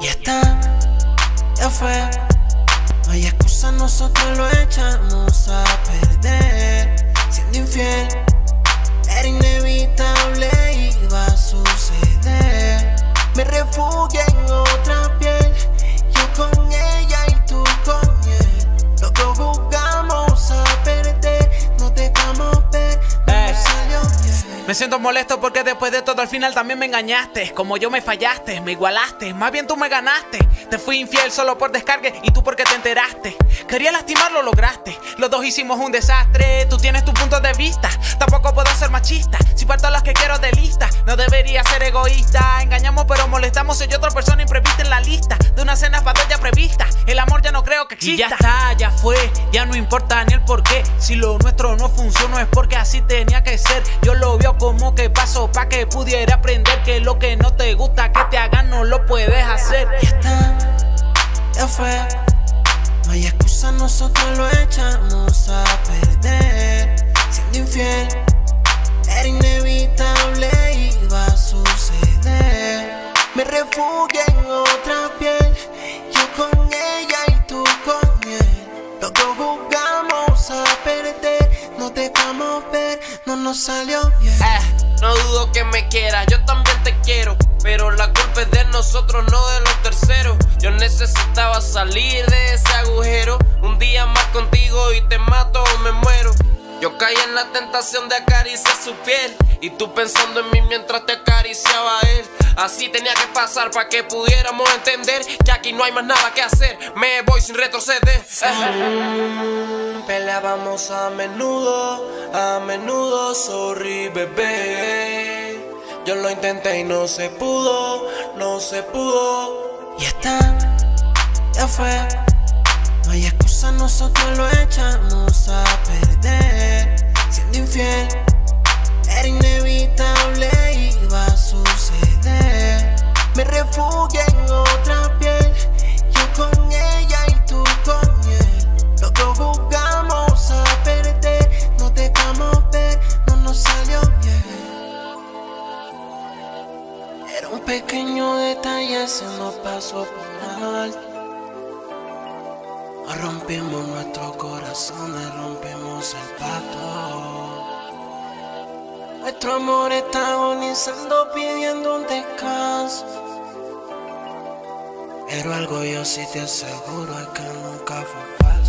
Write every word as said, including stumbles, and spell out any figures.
Y esta ya fue, no hay excusa, nosotros lo echamos a perder. Siendo infiel era inevitable, iba a suceder. Me refugié en otra piel, yo con ella y tú con él. Los dos jugamos a perder, no dejamos ver, no nos salió bien. Me siento molesto porque después de todo al final también me engañaste. Como yo me fallaste, me igualaste, más bien tú me ganaste. Te fui infiel solo por descargue y tú porque te enteraste. Quería lastimar, lo lograste, los dos hicimos un desastre. Tú tienes tu punto de vista, tampoco puedo ser machista. Si parto las que quiero de lista, no debería ser egoísta. Engañamos pero molestamos, soy otra persona imprevista en la lista de una cena para dos ya prevista. El amor ya no creo que exista. Y ya está, ya fue, ya no importa ni el porqué. Si lo nuestro no funcionó es porque así tenía que ser. Yo lo veo como que paso pa' que pudiera aprender que lo que no te gusta que te hagan no lo puedes hacer. Y esta ya fue, no hay excusa, nosotros lo echamos a perder. Siendo infiel era inevitable, iba a suceder. Me refugié en otra piel, yo con ella y tú con él. Los dos jugamos a perder, no dejamos ver, no nos salió bien. Eh, no dudo que me quieras, yo también te quiero, pero la culpa es de nosotros, no de los terceros. Yo necesitaba salir de ese agujero. Un día más contigo y te mato o me muero. Yo caí en la tentación de acariciar su piel y tú pensando en mí mientras te acariciaba a él. Así tenía que pasar para que pudiéramos entender que aquí no hay más nada que hacer. Me voy sin retroceder. Mm, peleábamos a menudo, a menudo, sorry bebé. Yo lo intenté y no se pudo, no se pudo. Y esta ya fue, no hay excusa, nosotros lo echamos a perder. Siendo infiel era inevitable, iba a suceder. Me refugié en otra piel, yo con ella y tú con él. Los dos jugamos a perder, no dejamos ver, no nos salió bien. Era un pequeño detalle, se nos pasó por alto. Rompimos nuestros corazones, rompimos el pacto. Nuestro amor está agonizando, pidiendo un descanso. Pero algo yo sí te aseguro es que nunca fue falso.